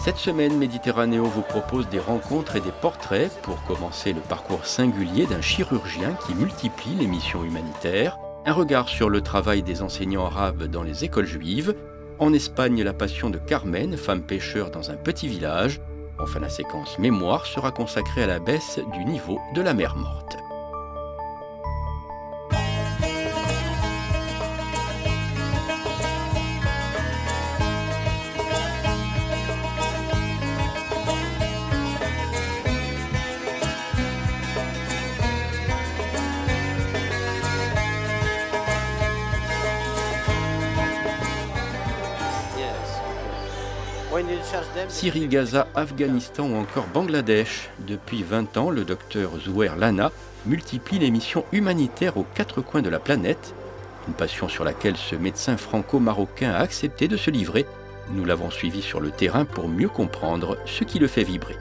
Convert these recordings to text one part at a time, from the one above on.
Cette semaine, Méditerranéo vous propose des rencontres et des portraits pour commencer le parcours singulier d'un chirurgien qui multiplie les missions humanitaires, un regard sur le travail des enseignants arabes dans les écoles juives, en Espagne la passion de Carmen, femme pêcheur dans un petit village. Enfin, la séquence mémoire sera consacrée à la baisse du niveau de la mer Morte. Syrie, Gaza, Afghanistan ou encore Bangladesh. Depuis 20 ans, le docteur Zouhair Lana multiplie les missions humanitaires aux quatre coins de la planète. Une passion sur laquelle ce médecin franco-marocain a accepté de se livrer. Nous l'avons suivi sur le terrain pour mieux comprendre ce qui le fait vibrer.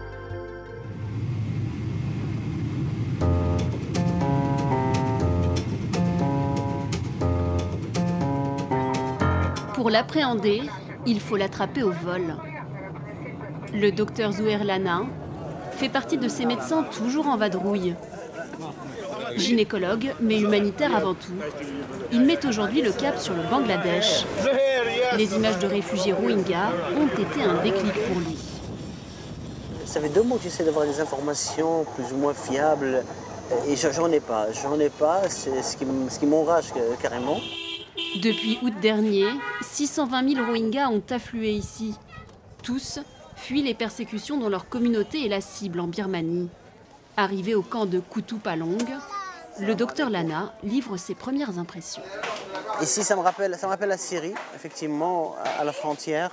Pour l'appréhender, il faut l'attraper au vol. Le docteur Zouhair Lana fait partie de ces médecins toujours en vadrouille. Gynécologue, mais humanitaire avant tout, il met aujourd'hui le cap sur le Bangladesh. Les images de réfugiés Rohingyas ont été un déclic pour lui. Ça fait 2 mois que j'essaie d'avoir des informations plus ou moins fiables et j'en ai pas. C'est ce qui m'enrage carrément. Depuis août dernier, 620 000 Rohingyas ont afflué ici. Tous fuient les persécutions dont leur communauté est la cible en Birmanie. Arrivé au camp de Kutupalong, le docteur Lana livre ses premières impressions. Ici, ça me rappelle la Syrie, effectivement, à la frontière.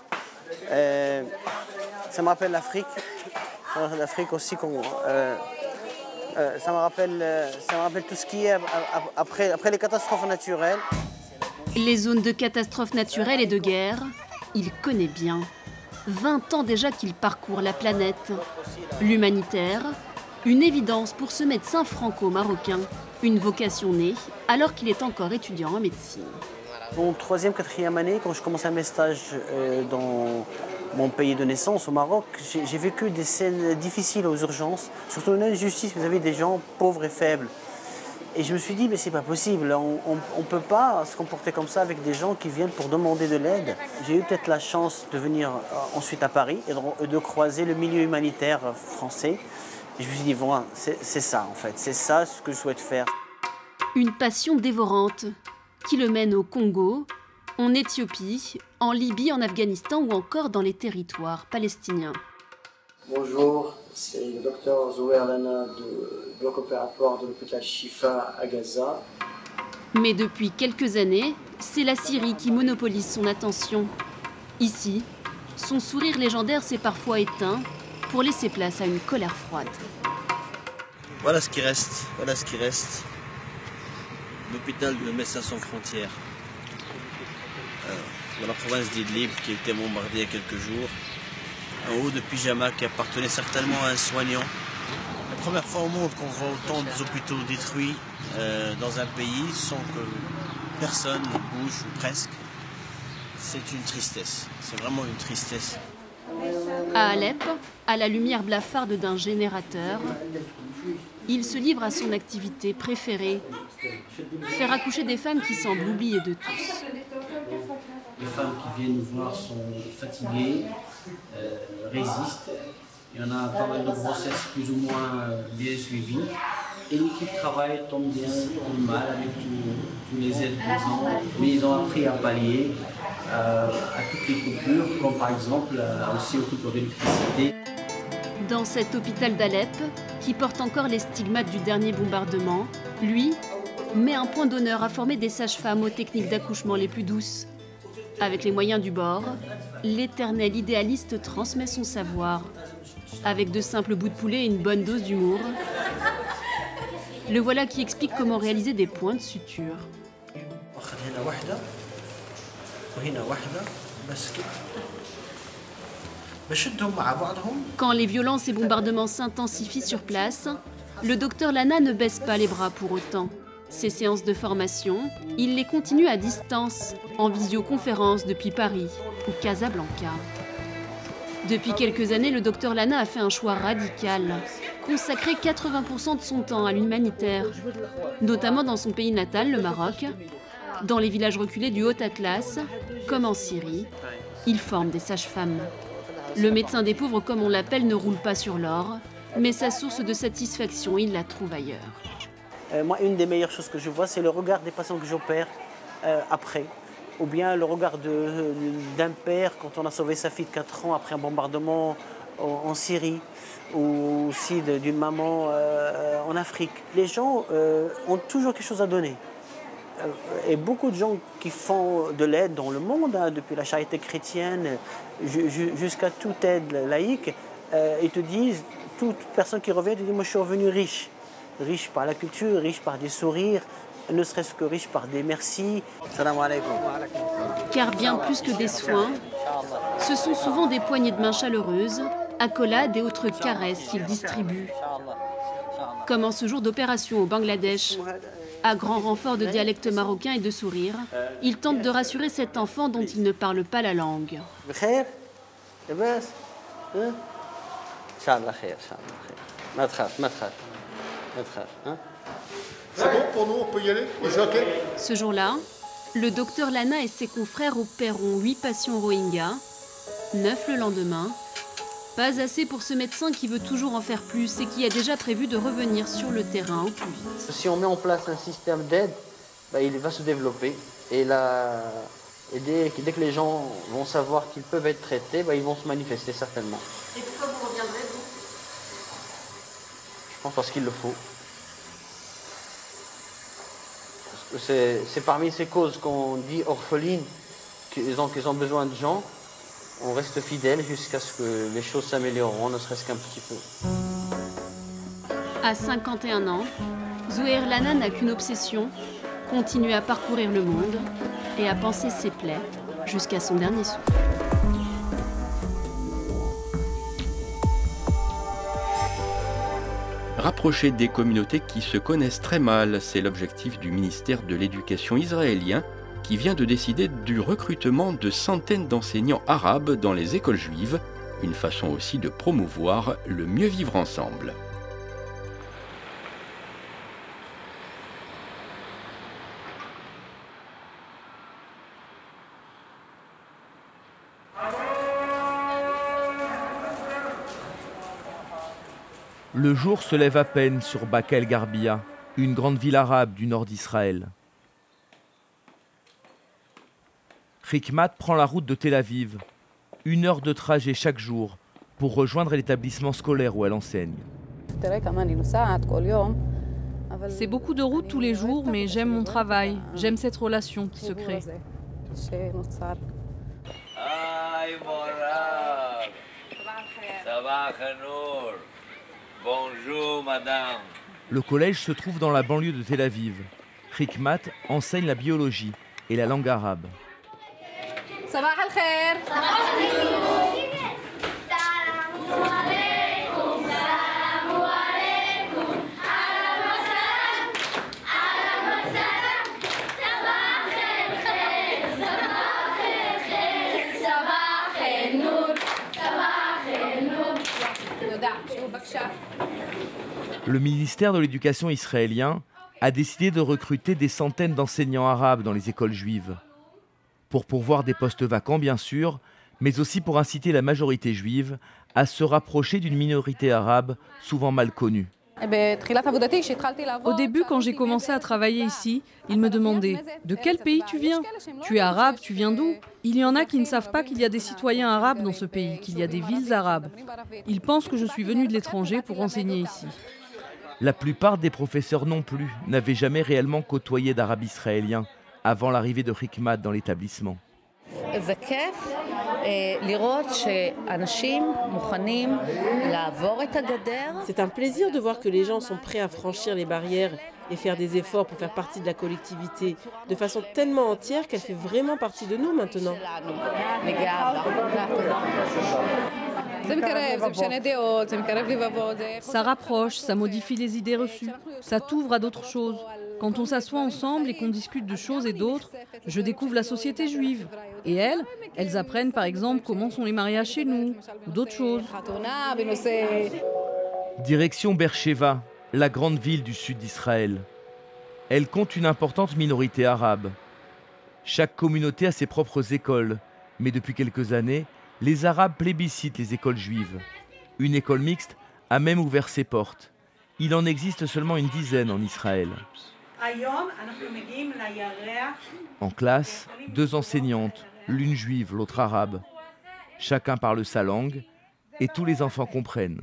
Ça me rappelle l'Afrique. L'Afrique aussi. Ça me rappelle tout ce qui est après les catastrophes naturelles. Les zones de catastrophes naturelles et de guerre, il connaît bien. 20 ans déjà qu'il parcourt la planète. L'humanitaire, une évidence pour ce médecin franco-marocain. Une vocation née alors qu'il est encore étudiant en médecine. Mon 3e, 4e année, quand je commençais mes stages dans mon pays de naissance, au Maroc, j'ai vécu des scènes difficiles aux urgences. Surtout une injustice, vous avez des gens pauvres et faibles. Et je me suis dit, mais c'est pas possible, on ne peut pas se comporter comme ça avec des gens qui viennent pour demander de l'aide. J'ai eu peut-être la chance de venir ensuite à Paris et de croiser le milieu humanitaire français. Et je me suis dit, voilà, c'est ça en fait, c'est ça ce que je souhaite faire. Une passion dévorante qui le mène au Congo, en Éthiopie, en Libye, en Afghanistan ou encore dans les territoires palestiniens. Bonjour, c'est le docteur Zouhair Lana du bloc opératoire de l'hôpital Shifa à Gaza. Mais depuis quelques années, c'est la Syrie qui monopolise son attention. Ici, son sourire légendaire s'est parfois éteint pour laisser place à une colère froide. Voilà ce qui reste, L'hôpital de Médecins sans frontières. Dans la province d'Idlib qui a été bombardée il y a quelques jours. Un haut de pyjama qui appartenait certainement à un soignant. La première fois au monde qu'on voit autant d'hôpitaux détruits dans un pays sans que personne ne bouge, ou presque. C'est une tristesse, c'est vraiment une tristesse. À Alep, à la lumière blafarde d'un générateur, il se livre à son activité préférée, faire accoucher des femmes qui semblent oubliées de tous. Les femmes qui viennent nous voir sont fatiguées, résistent. Il y en a pas mal de grossesses plus ou moins bien suivies. Et l'équipe travail tombe bien, tombe mal avec tous les aides qu'ils ont. Mais ils ont appris à pallier à toutes les coupures, comme par exemple aussi aux coupures d'électricité. Dans cet hôpital d'Alep, qui porte encore les stigmates du dernier bombardement, lui met un point d'honneur à former des sages-femmes aux techniques d'accouchement les plus douces. Avec les moyens du bord, l'éternel idéaliste transmet son savoir. Avec de simples bouts de poulet et une bonne dose d'humour, le voilà qui explique comment réaliser des points de suture. Quand les violences et bombardements s'intensifient sur place, le docteur Lana ne baisse pas les bras pour autant. Ses séances de formation, il les continue à distance, en visioconférence depuis Paris ou Casablanca. Depuis quelques années, le docteur Lana a fait un choix radical. Consacrer 80% de son temps à l'humanitaire, notamment dans son pays natal, le Maroc, dans les villages reculés du Haut-Atlas, comme en Syrie. Il forme des sages-femmes. Le médecin des pauvres, comme on l'appelle, ne roule pas sur l'or, mais sa source de satisfaction, il la trouve ailleurs. Moi, une des meilleures choses que je vois, c'est le regard des patients que j'opère après. Ou bien le regard d'un père quand on a sauvé sa fille de 4 ans après un bombardement en Syrie, ou aussi d'une maman en Afrique. Les gens ont toujours quelque chose à donner. Et beaucoup de gens qui font de l'aide dans le monde, depuis la charité chrétienne jusqu'à toute aide laïque, ils te disent, toute personne qui revient te dit, moi je suis revenu riche. Riche par la culture, riche par des sourires, ne serait-ce que riche par des merci. Salam alaikum. Car bien plus que des soins, ce sont souvent des poignées de main chaleureuses, accolades et autres caresses qu'il distribue. Comme en ce jour d'opération au Bangladesh, à grand renfort de dialecte marocain et de sourire, il tente de rassurer cet enfant dont il ne parle pas la langue. C'est bon pour nous, on peut y aller? Ce jour-là, le docteur Lana et ses confrères opéreront 8 patients Rohingyas, 9 le lendemain. Pas assez pour ce médecin qui veut toujours en faire plus et qui a déjà prévu de revenir sur le terrain au plus vite. Si on met en place un système d'aide, il va se développer. Et dès que les gens vont savoir qu'ils peuvent être traités, ils vont se manifester certainement. Et pourquoi vous reviendrez, vous? Je pense parce qu'il le faut. C'est parmi ces causes qu'on dit orphelines, qu'ils ont besoin de gens. On reste fidèle jusqu'à ce que les choses s'amélioreront, ne serait-ce qu'un petit peu. À 51 ans, Zouhair Lana n'a qu'une obsession, continuer à parcourir le monde et à panser ses plaies jusqu'à son dernier souffle. Rapprocher des communautés qui se connaissent très mal, c'est l'objectif du ministère de l'Éducation israélien qui vient de décider du recrutement de centaines d'enseignants arabes dans les écoles juives, une façon aussi de promouvoir le mieux vivre ensemble. Le jour se lève à peine sur Baka el-Gharbia, une grande ville arabe du nord d'Israël. Hikmat prend la route de Tel Aviv, 1 heure de trajet chaque jour pour rejoindre l'établissement scolaire où elle enseigne. C'est beaucoup de routes tous les jours, mais j'aime mon travail, j'aime cette relation qui se crée. Bonjour madame. Le collège se trouve dans la banlieue de Tel Aviv. Hikmat enseigne la biologie et la langue arabe. Le ministère de l'Éducation israélien a décidé de recruter des centaines d'enseignants arabes dans les écoles juives. Pour pourvoir des postes vacants, bien sûr, mais aussi pour inciter la majorité juive à se rapprocher d'une minorité arabe souvent mal connue. Au début, quand j'ai commencé à travailler ici, ils me demandaient « De quel pays tu viens ? Tu es arabe, tu viens d'où ?» Il y en a qui ne savent pas qu'il y a des citoyens arabes dans ce pays, qu'il y a des villes arabes. Ils pensent que je suis venue de l'étranger pour enseigner ici. La plupart des professeurs non plus n'avaient jamais réellement côtoyé d'arabes israéliens avant l'arrivée de Hikmat dans l'établissement. C'est un plaisir de voir que les gens sont prêts à franchir les barrières et faire des efforts pour faire partie de la collectivité de façon tellement entière qu'elle fait vraiment partie de nous maintenant. Ça rapproche, ça modifie les idées reçues, ça t'ouvre à d'autres choses. Quand on s'assoit ensemble et qu'on discute de choses et d'autres, je découvre la société juive. Et elles apprennent par exemple comment sont les mariages chez nous, ou d'autres choses. Direction Beersheva, la grande ville du sud d'Israël. Elle compte une importante minorité arabe. Chaque communauté a ses propres écoles, mais depuis quelques années, les Arabes plébiscitent les écoles juives. Une école mixte a même ouvert ses portes. Il en existe seulement une dizaine en Israël. En classe, 2 enseignantes, l'une juive, l'autre arabe. Chacun parle sa langue et tous les enfants comprennent.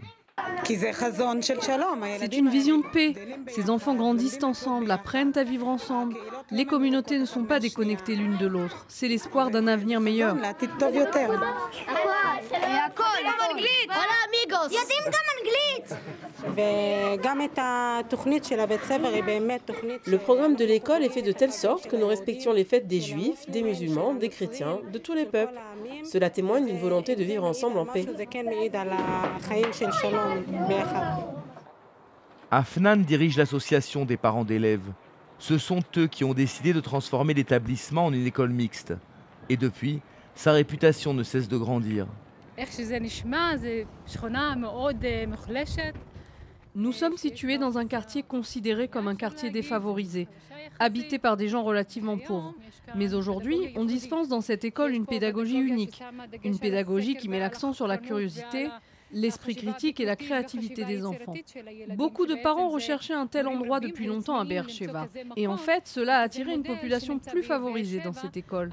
C'est une vision de paix. Ces enfants grandissent ensemble, apprennent à vivre ensemble. Les communautés ne sont pas déconnectées l'une de l'autre. C'est l'espoir d'un avenir meilleur. Le programme de l'école est fait de telle sorte que nous respections les fêtes des juifs, des musulmans, des chrétiens, de tous les peuples. Cela témoigne d'une volonté de vivre ensemble en paix. Afnan dirige l'association des parents d'élèves. Ce sont eux qui ont décidé de transformer l'établissement en une école mixte. Et depuis, sa réputation ne cesse de grandir. Nous sommes situés dans un quartier considéré comme un quartier défavorisé, habité par des gens relativement pauvres. Mais aujourd'hui, on dispense dans cette école une pédagogie unique, une pédagogie qui met l'accent sur la curiosité, l'esprit critique et la créativité des enfants. Beaucoup de parents recherchaient un tel endroit depuis longtemps à Beersheva. Et en fait, cela a attiré une population plus favorisée dans cette école.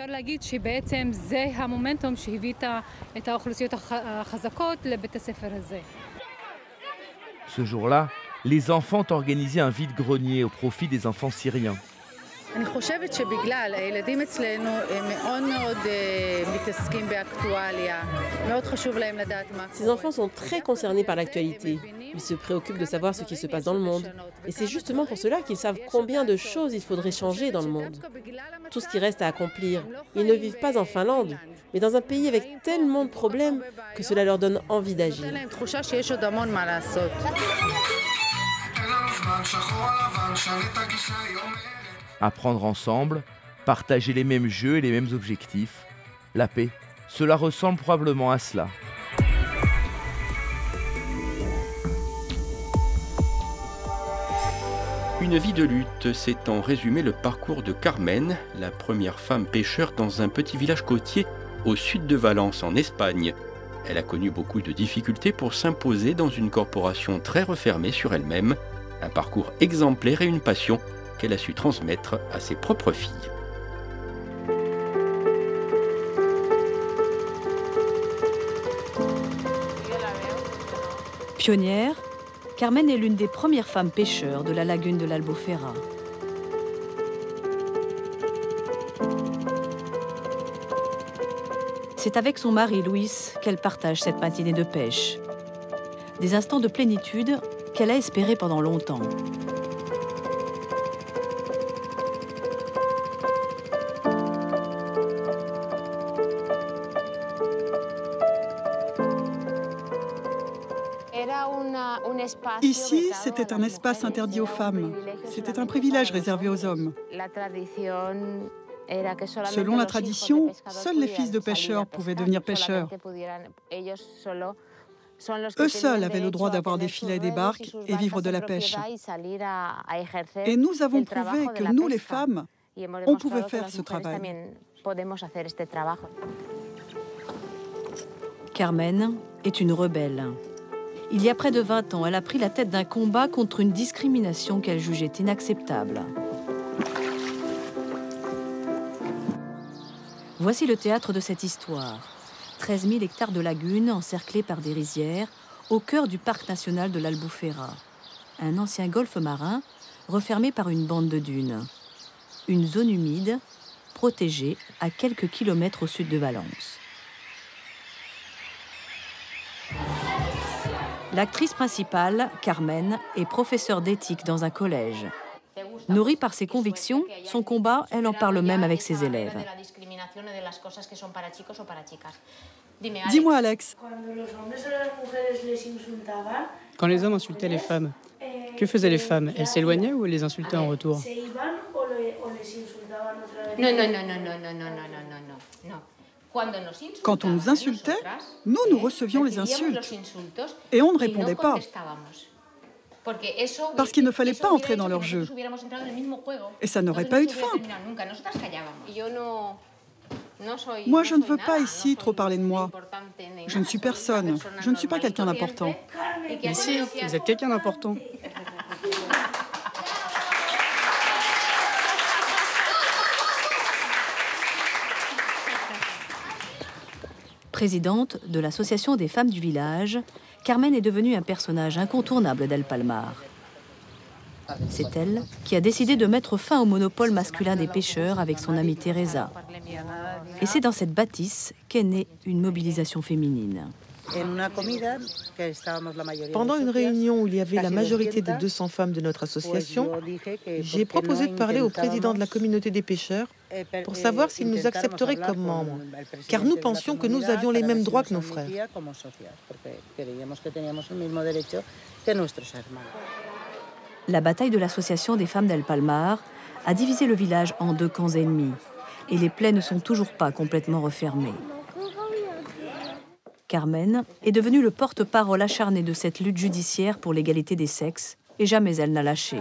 Ce jour-là, les enfants ont organisé un vide-grenier au profit des enfants syriens. Ces enfants sont très concernés par l'actualité. Ils se préoccupent de savoir ce qui se passe dans le monde. Et c'est justement pour cela qu'ils savent combien de choses il faudrait changer dans le monde. Tout ce qui reste à accomplir. Ils ne vivent pas en Finlande, mais dans un pays avec tellement de problèmes que cela leur donne envie d'agir. Apprendre ensemble, partager les mêmes jeux et les mêmes objectifs. La paix, cela ressemble probablement à cela. Une vie de lutte, c'est en résumé le parcours de Carmen, la première femme pêcheur dans un petit village côtier au sud de Valence en Espagne. Elle a connu beaucoup de difficultés pour s'imposer dans une corporation très refermée sur elle-même, un parcours exemplaire et une passion qu'elle a su transmettre à ses propres filles. Pionnière, Carmen est l'une des premières femmes pêcheurs de la lagune de l'Albufera. C'est avec son mari Luis qu'elle partage cette matinée de pêche. Des instants de plénitude qu'elle a espérés pendant longtemps. Ici, c'était un espace interdit aux femmes. C'était un privilège réservé aux hommes. Selon la tradition, seuls les fils de pêcheurs pouvaient devenir pêcheurs. Eux seuls avaient le droit d'avoir des filets et des barques et vivre de la pêche. Et nous avons prouvé que nous, les femmes, on pouvait faire ce travail. Carmen est une rebelle. Il y a près de 20 ans, elle a pris la tête d'un combat contre une discrimination qu'elle jugeait inacceptable. Voici le théâtre de cette histoire. 13 000 hectares de lagunes encerclés par des rizières au cœur du parc national de l'Albufera. Un ancien golfe marin refermé par une bande de dunes. Une zone humide protégée à quelques kilomètres au sud de Valence. L'actrice principale, Carmen, est professeure d'éthique dans un collège. Nourrie par ses convictions, son combat, elle en parle même avec ses élèves. Dis-moi, Alex. Quand les hommes insultaient les femmes, Que faisaient les femmes? Elles s'éloignaient ou elles les insultaient en retour? Non. Quand on nous insultait, nous recevions les insultes. Et on ne répondait pas. Parce qu'il ne fallait pas entrer dans leur jeu. Et ça n'aurait pas eu de fin. Moi, je ne veux pas ici trop parler de moi. Je ne suis personne. Je ne suis pas quelqu'un d'important. Mais si, vous êtes quelqu'un d'important. Présidente de l'association des femmes du village, Carmen est devenue un personnage incontournable d'El Palmar. C'est elle qui a décidé de mettre fin au monopole masculin des pêcheurs avec son amie Teresa. Et c'est dans cette bâtisse qu'est née une mobilisation féminine. Pendant une réunion où il y avait la majorité des 200 femmes de notre association, j'ai proposé de parler au président de la communauté des pêcheurs pour savoir s'il nous accepterait comme membres, car nous pensions que nous avions les mêmes droits que nos frères. La bataille de l'association des femmes d'El Palmar a divisé le village en deux camps ennemis, et les plaies ne sont toujours pas complètement refermées. Carmen est devenue le porte-parole acharné de cette lutte judiciaire pour l'égalité des sexes, et jamais elle n'a lâché.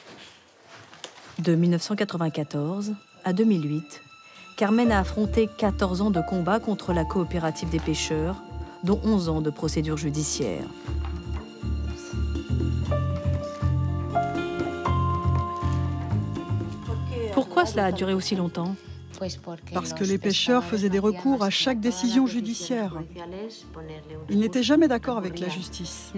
De 1994 à 2008, Carmen a affronté 14 ans de combat contre la coopérative des pêcheurs, dont 11 ans de procédure judiciaire. Pourquoi cela a duré aussi longtemps? Parce que les pêcheurs faisaient des recours à chaque décision judiciaire. Ils n'étaient jamais d'accord avec la justice.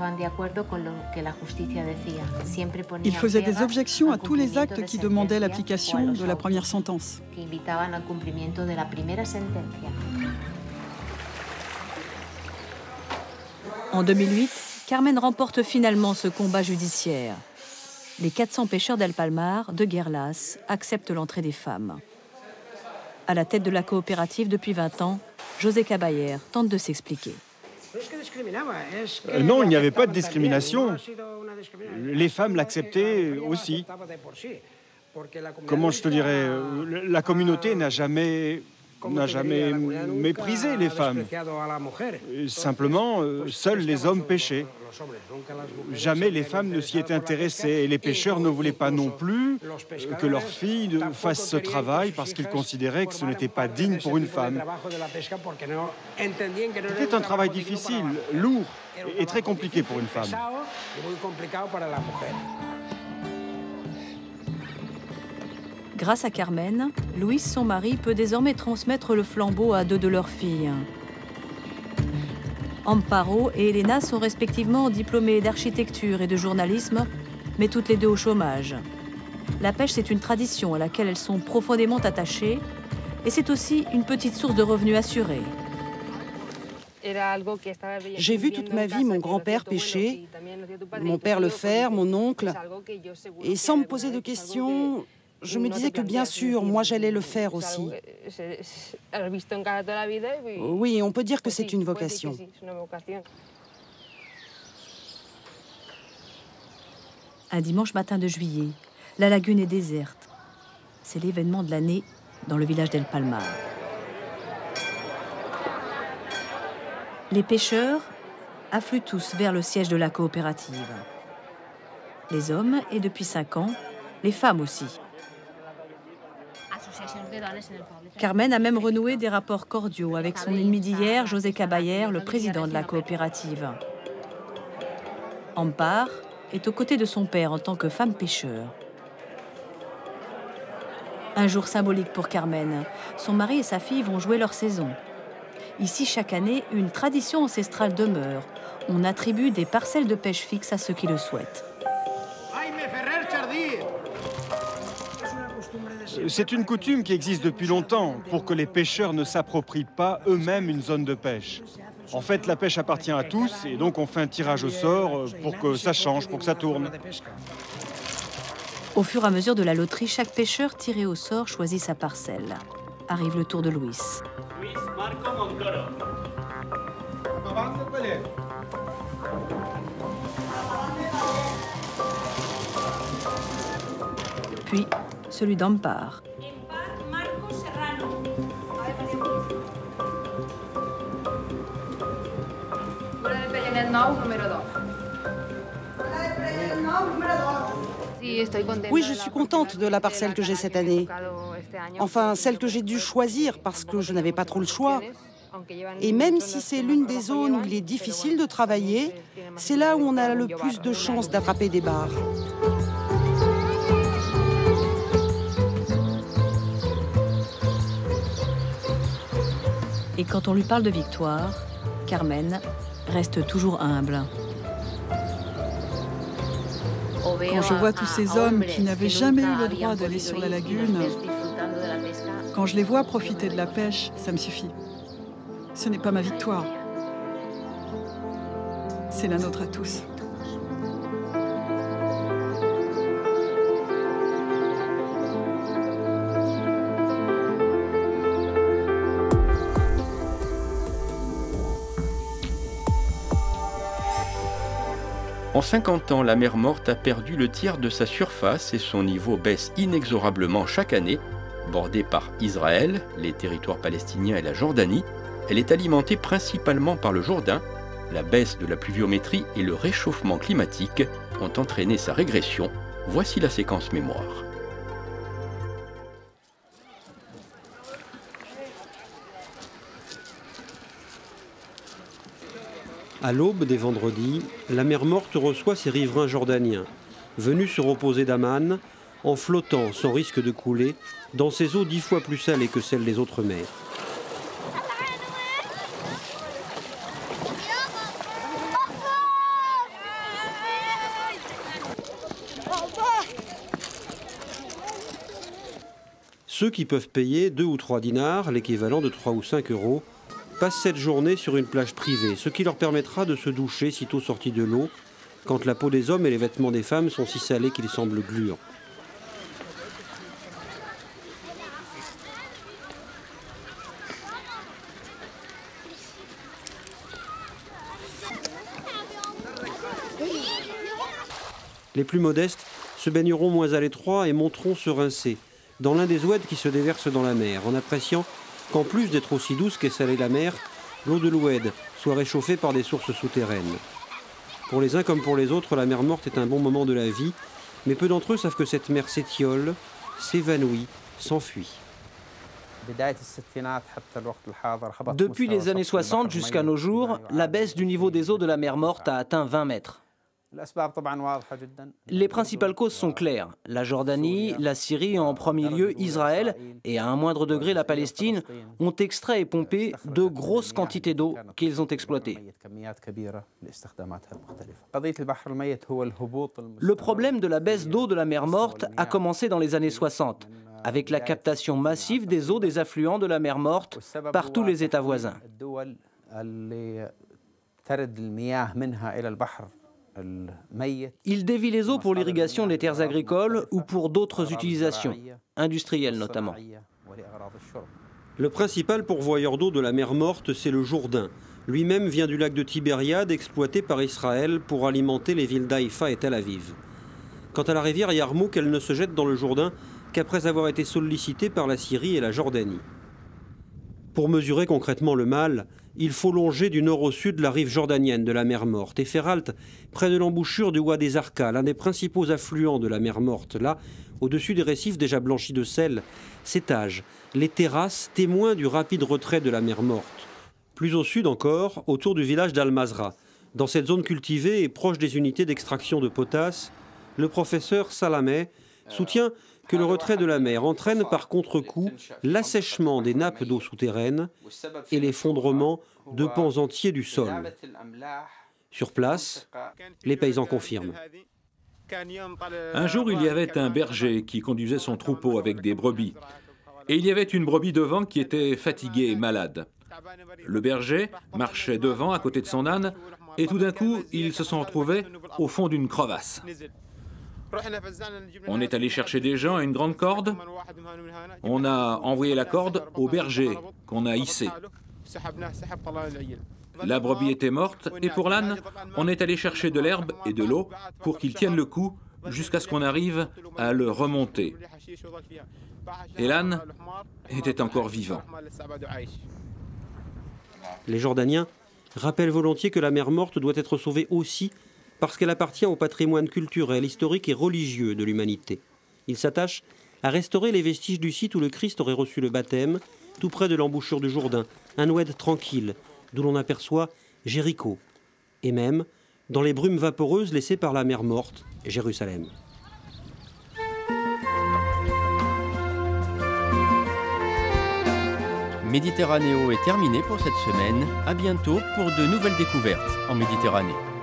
Ils faisaient des objections à tous les actes qui demandaient l'application de la première sentence. En 2008, Carmen remporte finalement ce combat judiciaire. Les 400 pêcheurs d'El Palmar, de Guerlas, acceptent l'entrée des femmes. À la tête de la coopérative depuis 20 ans, José Caballère tente de s'expliquer. Non, il n'y avait pas de discrimination. Les femmes l'acceptaient aussi. Comment je te dirais, la communauté n'a jamais méprisé les femmes. Simplement, seuls les hommes pêchaient. Jamais les femmes ne s'y étaient intéressées. Et les pêcheurs ne voulaient pas non plus que leurs filles fassent ce travail parce qu'ils considéraient que ce n'était pas digne pour une femme. C'était un travail difficile, lourd et très compliqué pour une femme. Grâce à Carmen, Luis, son mari, peut désormais transmettre le flambeau à 2 de leurs filles. Amparo et Elena sont respectivement diplômées d'architecture et de journalisme, mais toutes les deux au chômage. La pêche, c'est une tradition à laquelle elles sont profondément attachées, et c'est aussi une petite source de revenus assurés. J'ai vu toute ma vie mon grand-père pêcher, mon père le faire, mon oncle, et sans me poser de questions, je me disais que bien sûr, moi j'allais le faire aussi. Oui, on peut dire que c'est une vocation. Un dimanche matin de juillet, la lagune est déserte. C'est l'événement de l'année dans le village d'El Palmar. Les pêcheurs affluent tous vers le siège de la coopérative. Les hommes, et depuis 5 ans, les femmes aussi. Carmen a même renoué des rapports cordiaux avec son ennemi d'hier, José Caballère, le président de la coopérative. Ampar est aux côtés de son père en tant que femme pêcheur. Un jour symbolique pour Carmen. Son mari et sa fille vont jouer leur saison. Ici, chaque année, une tradition ancestrale demeure. On attribue des parcelles de pêche fixes à ceux qui le souhaitent. C'est une coutume qui existe depuis longtemps pour que les pêcheurs ne s'approprient pas eux-mêmes une zone de pêche. En fait, la pêche appartient à tous et donc on fait un tirage au sort pour que ça change, pour que ça tourne. Au fur et à mesure de la loterie, chaque pêcheur tiré au sort choisit sa parcelle. Arrive le tour de Luis. puis celui d'Ampar. Oui, je suis contente de la parcelle que j'ai cette année. Enfin, celle que j'ai dû choisir parce que je n'avais pas trop le choix. Et même si c'est l'une des zones où il est difficile de travailler, c'est là où on a le plus de chances d'attraper des bars. Et quand on lui parle de victoire, Carmen reste toujours humble. Quand je vois tous ces hommes qui n'avaient jamais eu le droit d'aller sur la lagune, quand je les vois profiter de la pêche, ça me suffit. Ce n'est pas ma victoire. C'est la nôtre à tous. En 50 ans, la mer Morte a perdu le tiers de sa surface et son niveau baisse inexorablement chaque année. Bordée par Israël, les territoires palestiniens et la Jordanie, elle est alimentée principalement par le Jourdain. La baisse de la pluviométrie et le réchauffement climatique ont entraîné sa régression. Voici la séquence mémoire. À l'aube des vendredis, la mer Morte reçoit ses riverains jordaniens, venus se reposer d'Amman, en flottant sans risque de couler, dans ces eaux 10 fois plus salées que celles des autres mers. Ceux qui peuvent payer 2 ou 3 dinars, l'équivalent de 3 ou 5 euros, passent cette journée sur une plage privée, ce qui leur permettra de se doucher sitôt sortis de l'eau, quand la peau des hommes et les vêtements des femmes sont si salés qu'ils semblent gluants. Les plus modestes se baigneront moins à l'étroit et monteront se rincer dans l'un des oueds qui se déversent dans la mer, en appréciant qu'en plus d'être aussi douce qu'est salée la mer, l'eau de l'oued soit réchauffée par des sources souterraines. Pour les uns comme pour les autres, la mer Morte est un bon moment de la vie, mais peu d'entre eux savent que cette mer s'étiole, s'évanouit, s'enfuit. Depuis les années 60 jusqu'à nos jours, la baisse du niveau des eaux de la mer Morte a atteint 20 mètres. Les principales causes sont claires. La Jordanie, la Syrie et en premier lieu Israël, et à un moindre degré la Palestine, ont extrait et pompé de grosses quantités d'eau qu'ils ont exploitées. Le problème de la baisse d'eau de la mer Morte a commencé dans les années 60, avec la captation massive des eaux des affluents de la mer Morte par tous les États voisins. Il dévie les eaux pour l'irrigation des terres agricoles ou pour d'autres utilisations, industrielles notamment. Le principal pourvoyeur d'eau de la mer Morte, c'est le Jourdain. Lui-même vient du lac de Tibériade, exploité par Israël pour alimenter les villes d'Haïfa et Tel Aviv. Quant à la rivière Yarmouk, elle ne se jette dans le Jourdain qu'après avoir été sollicitée par la Syrie et la Jordanie. Pour mesurer concrètement le mal, il faut longer du nord au sud la rive jordanienne de la mer Morte et faire halte près de l'embouchure du Wadi Zarqa, l'un des principaux affluents de la mer Morte. Là, au-dessus des récifs déjà blanchis de sel, s'étagent les terrasses témoins du rapide retrait de la mer Morte. Plus au sud encore, autour du village d'Al-Mazra. Dans cette zone cultivée et proche des unités d'extraction de potasse, le professeur Salameh soutient que le retrait de la mer entraîne par contre-coup l'assèchement des nappes d'eau souterraines et l'effondrement de pans entiers du sol. Sur place, les paysans confirment. Un jour, il y avait un berger qui conduisait son troupeau avec des brebis. Et il y avait une brebis devant qui était fatiguée et malade. Le berger marchait devant à côté de son âne et tout d'un coup, ils se sont retrouvés au fond d'une crevasse. On est allé chercher des gens à une grande corde. On a envoyé la corde au berger qu'on a hissé. La brebis était morte et pour l'âne, on est allé chercher de l'herbe et de l'eau pour qu'il tienne le coup jusqu'à ce qu'on arrive à le remonter. Et l'âne était encore vivant. Les Jordaniens rappellent volontiers que la mer Morte doit être sauvée aussi parce qu'elle appartient au patrimoine culturel, historique et religieux de l'humanité. Ils s'attachent à restaurer les vestiges du site où le Christ aurait reçu le baptême, tout près de l'embouchure du Jourdain, un oued tranquille, d'où l'on aperçoit Jéricho, et même, dans les brumes vaporeuses laissées par la mer Morte, Jérusalem. Méditerranéo est terminé pour cette semaine. À bientôt pour de nouvelles découvertes en Méditerranée.